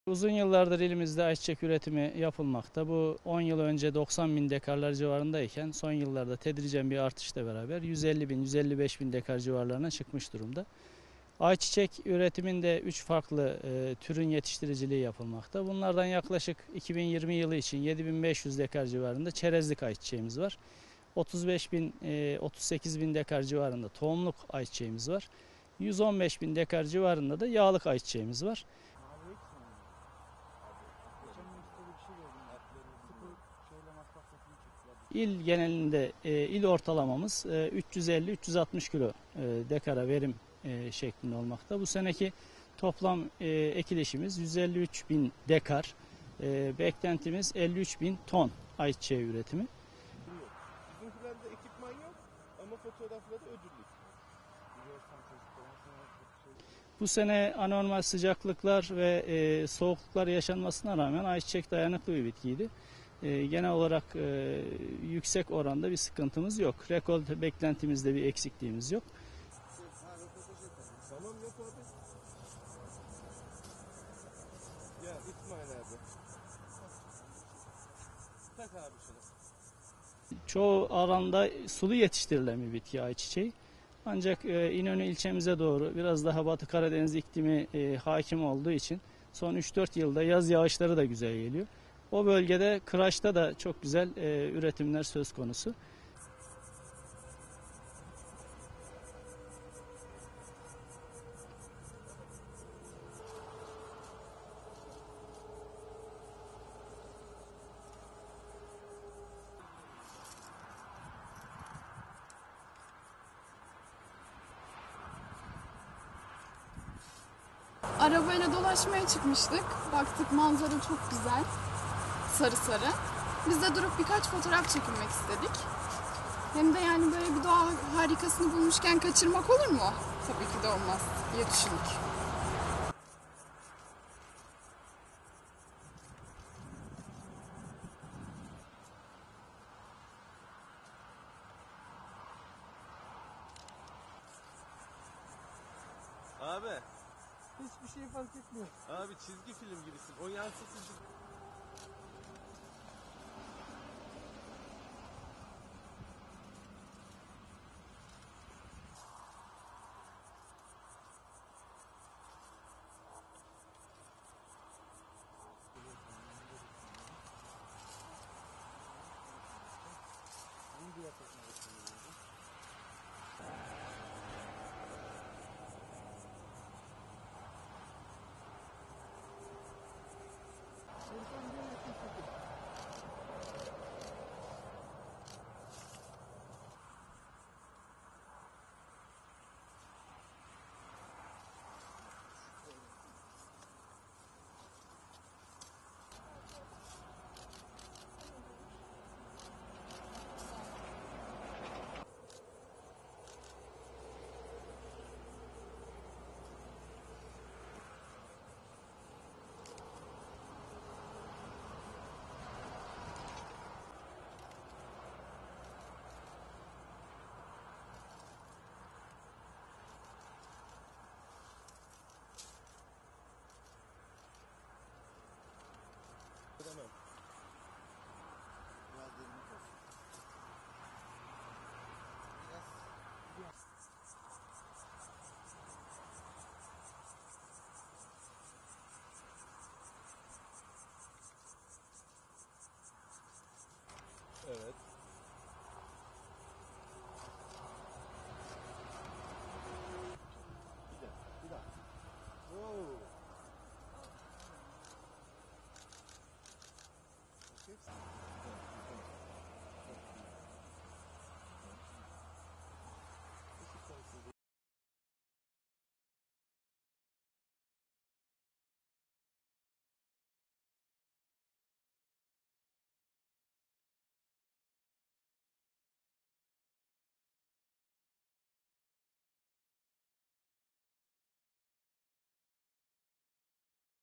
Uzun yıllardır elimizde ayçiçek üretimi yapılmakta. Bu 10 yıl önce 90 bin dekarlar civarındayken son yıllarda tedricen bir artışla beraber 150 bin, 155 bin dekar civarlarına çıkmış durumda. Ayçiçek üretiminde 3 farklı türün yetiştiriciliği yapılmakta. Bunlardan yaklaşık 2020 yılı için 7500 dekar civarında çerezlik ayçiçeğimiz var. 35 bin, 38 bin dekar civarında tohumluk ayçiçeğimiz var. 115 bin dekar civarında da yağlık ayçiçeğimiz var. İl genelinde il ortalamamız 350-360 kilo dekara verim şeklinde olmakta. Bu seneki toplam ekilişimiz 153 bin dekar. Beklentimiz 53 bin ton ayçiçeği üretimi. Bizimkilerde ekipman yok ama fotoğrafları ödüllü. Bu sene anormal sıcaklıklar ve soğukluklar yaşanmasına rağmen ayçiçek dayanıklı bir bitkiydi. Genel olarak yüksek oranda bir sıkıntımız yok. Rekolte beklentimizde bir eksikliğimiz yok. Tamam yok abi. Ya İsmail abi. Tak abi şunu. Çoğu alanda sulu yetiştirilen bir bitki ayçiçeği. Ancak İnönü ilçemize doğru biraz daha Batı Karadeniz iklimi hakim olduğu için son 3-4 yılda yaz yağışları da güzel geliyor. O bölgede kıraçta da çok güzel üretimler söz konusu. Arabayla dolaşmaya çıkmıştık. Baktık manzara çok güzel. Sarı sarı. Biz de durup birkaç fotoğraf çekinmek istedik. Hem de yani böyle bir doğa harikasını bulmuşken kaçırmak olur mu? Tabii ki de olmaz diye düşündük. Abi Hiçbir şey fark etmiyor. abi çizgi film gibisin. O yansıtıcı